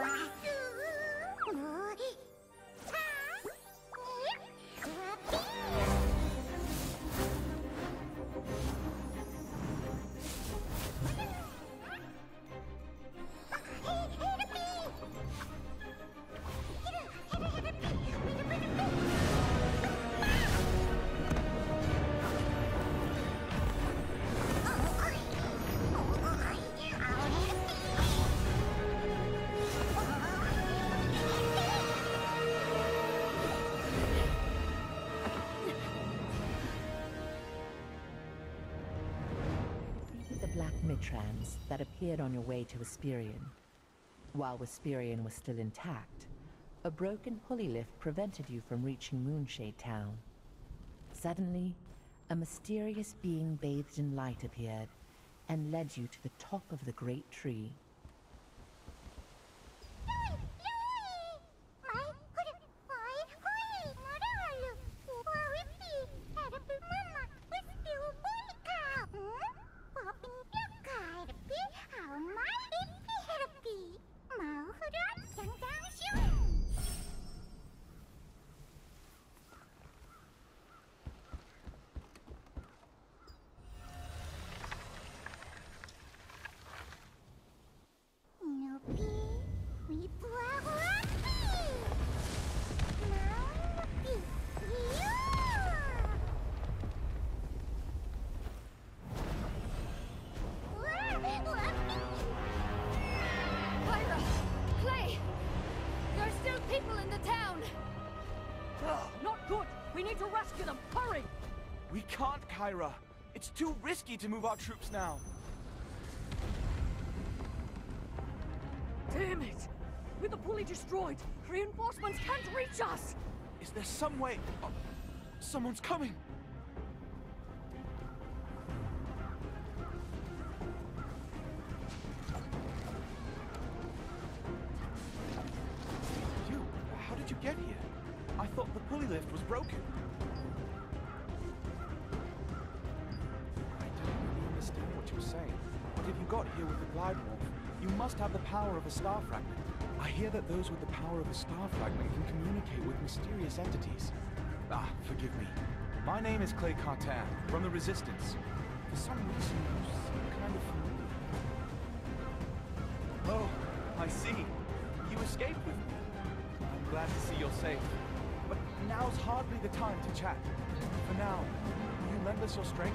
Trans that appeared on your way to Wisperian. While Wisperian was still intact, a broken pulley lift prevented you from reaching Moonshade Town. Suddenly, a mysterious being bathed in light appeared and led you to the top of the great tree. Kyra, it's too risky to move our troops now. Damn it! With the pulley destroyed, reinforcements can't reach us! Is there some way? Oh, someone's coming! You, how did you get here? I thought the pulley lift was broken. Saying, but if you got here with the glide morph, you must have the power of a star fragment. I hear that those with the power of a star fragment can communicate with mysterious entities. Forgive me. My name is Clay Carter, from the Resistance. For some reason, you seem kind of familiar. Oh, I see. You escaped with me. I'm glad to see you're safe. But now's hardly the time to chat. For now, will you lend us your strength?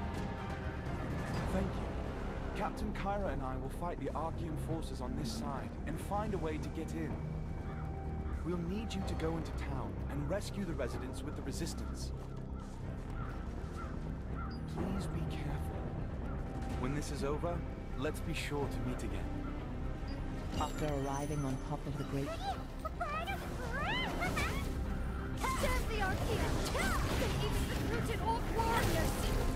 Thank you. Captain Kyra and I will fight the Archean forces on this side and find a way to get in. We'll need you to go into town and rescue the residents with the Resistance. Please be careful. When this is over, let's be sure to meet again. After arriving on top of the great... There's the Archean! They even recruited old warriors!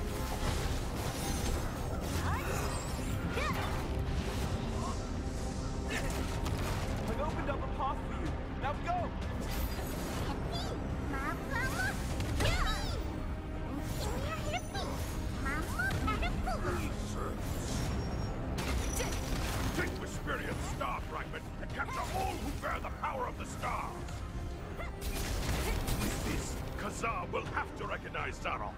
I've opened up a path for you. Now go! Take Wisperian star fragment and capture all who bear the power of the stars. With this, Kazar will have to recognize Zaroff.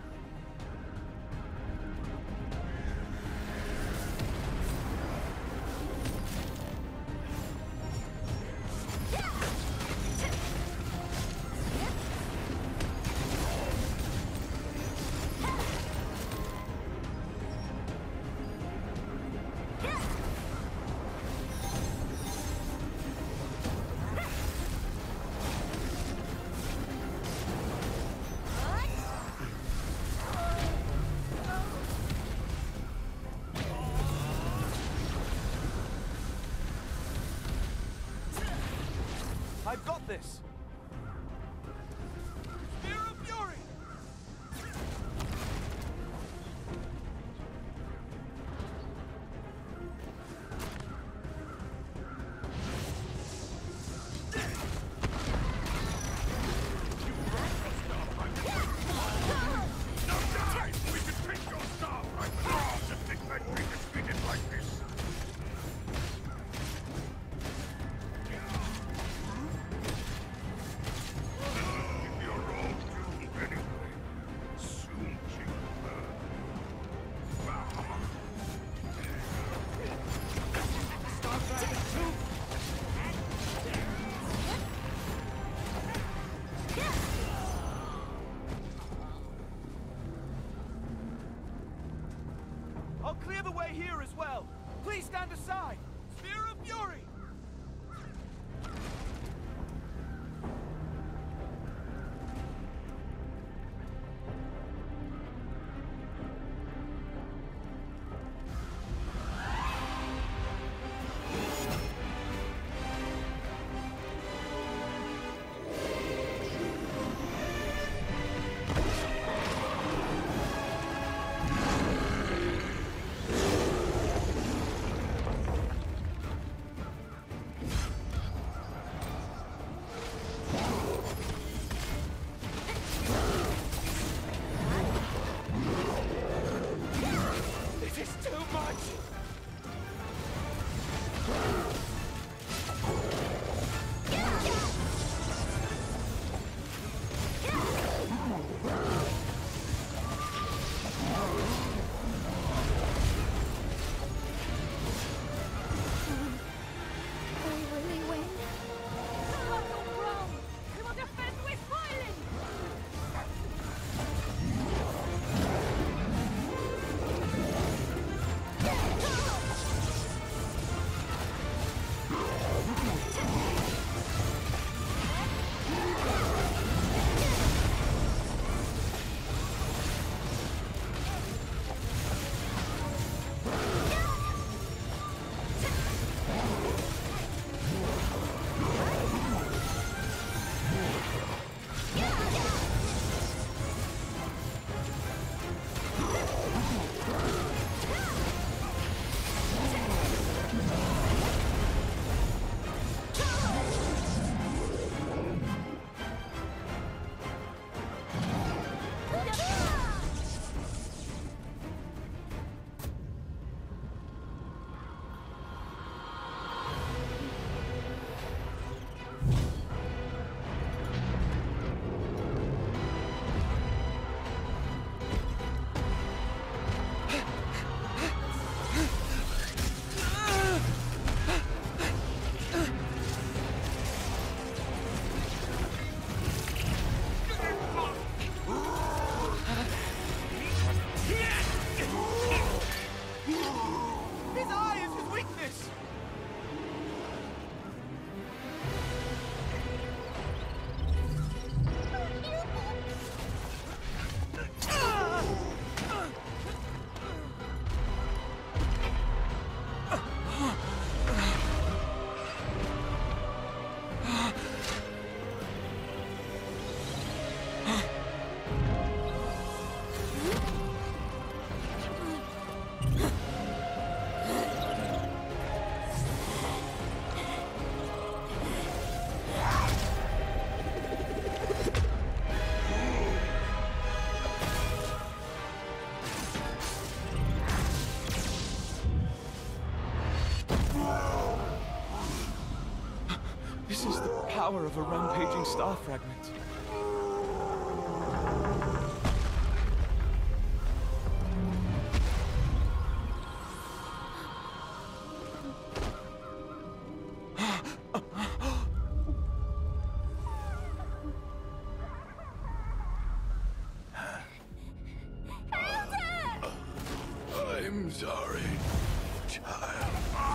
I've got this! Spear of Fury! Now die! We can take your star fragment! Oh, to think that we defeated like this! This is the power of a rampaging star fragment. I'm sorry, child.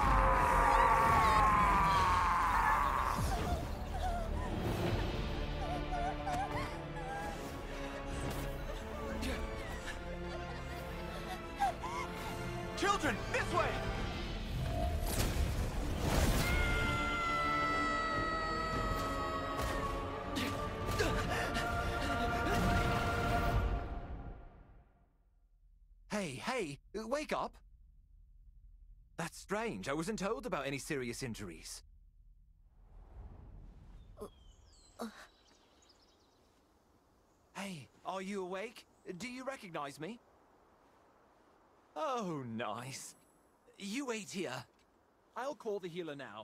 Children, this way! Hey, wake up! That's strange. I wasn't told about any serious injuries. Hey, are you awake? Do you recognize me? Oh, nice. You wait here. I'll call the healer now.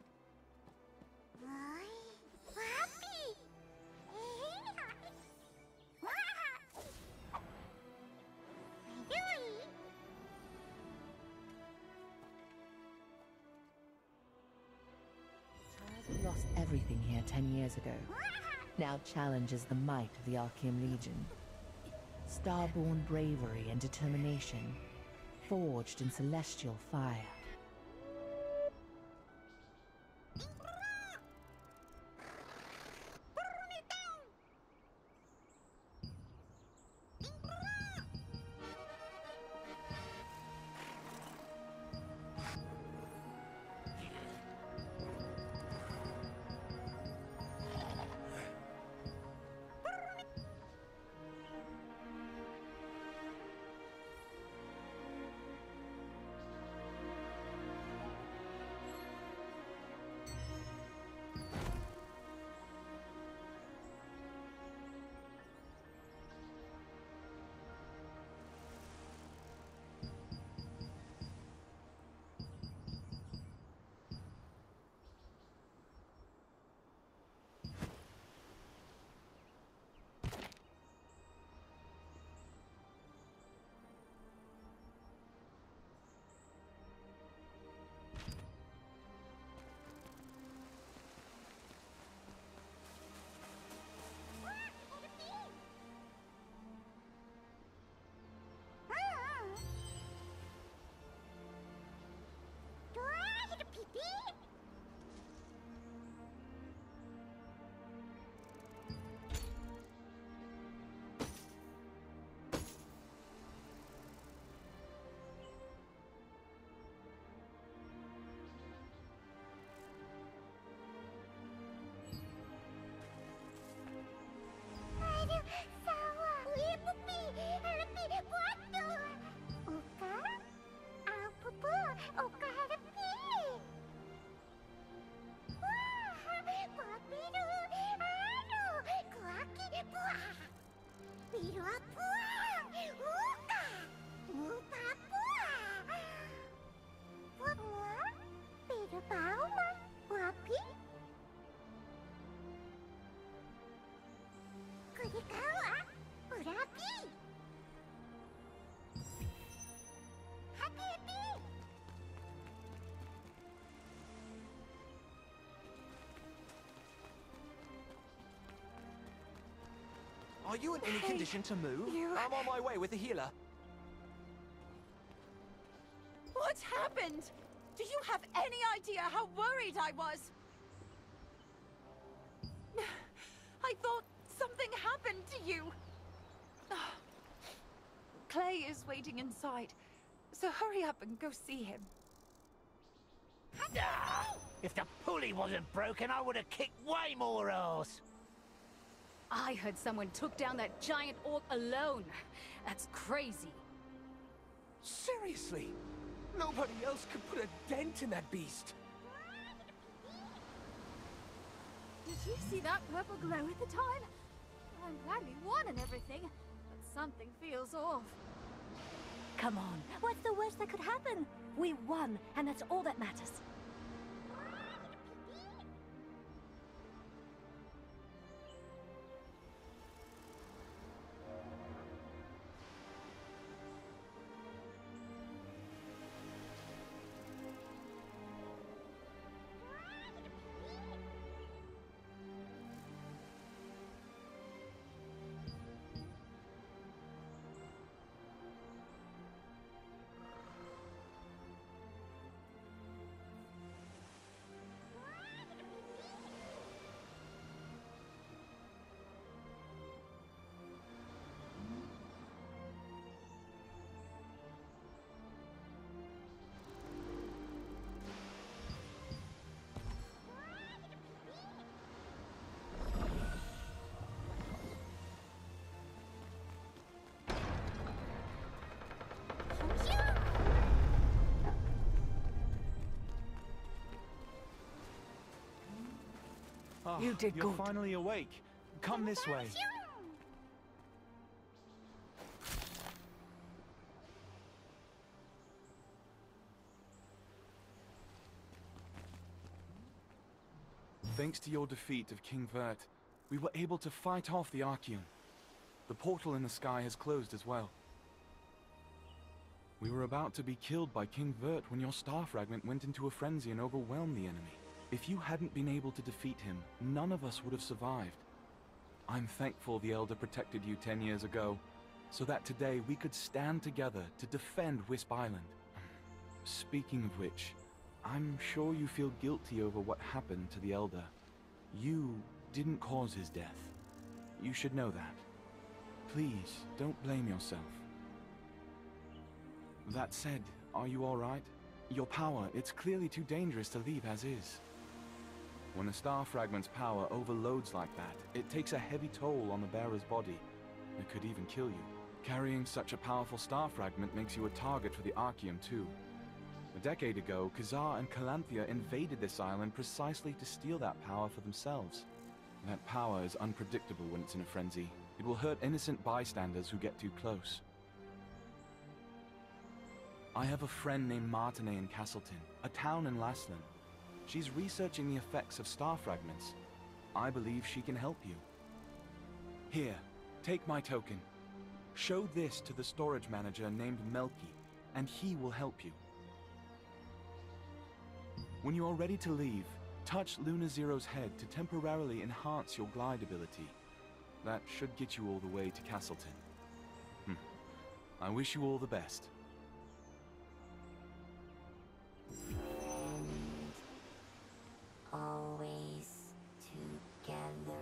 Child lost everything here 10 years ago. Now challenges the might of the Archeum Legion. Starborn bravery and determination, forged in celestial fire. Are you in any condition to move? I'm on my way with the healer. What's happened? Do you have any idea how worried I was? I thought something happened to you. Clay is waiting inside, so hurry up and go see him. If the pulley wasn't broken, I would have kicked way more ass. I heard someone took down that giant orc alone. That's crazy. Seriously? Nobody else could put a dent in that beast. Did you see that purple glow at the time? I'm glad we won and everything, but something feels off. Come on, what's the worst that could happen? We won, and that's all that matters. Oh, You did you're good. finally awake. Come this way. Thanks to your defeat of King Vert, we were able to fight off the Archeon. The portal in the sky has closed as well. We were about to be killed by King Vert when your star fragment went into a frenzy and overwhelmed the enemy. If you hadn't been able to defeat him, none of us would have survived. I'm thankful the Elder protected you 10 years ago, so that today we could stand together to defend Wisp Island. Speaking of which, I'm sure you feel guilty over what happened to the Elder. You didn't cause his death. You should know that. Please, don't blame yourself. That said, are you alright? Your power, it's clearly too dangerous to leave as is. When a star fragment's power overloads like that, it takes a heavy toll on the bearer's body. It could even kill you. Carrying such a powerful star fragment makes you a target for the Archeon too. A decade ago, Khazar and Calanthea invaded this island precisely to steal that power for themselves. That power is unpredictable when it's in a frenzy. It will hurt innocent bystanders who get too close. I have a friend named Martinet in Castleton, a town in Laslan. She's researching the effects of star fragments. I believe she can help you. Here, take my token. Show this to the storage manager named Melky, and he will help you. When you are ready to leave, touch Luna Zero's head to temporarily enhance your glide ability. That should get you all the way to Castleton. I wish you all the best. Always together.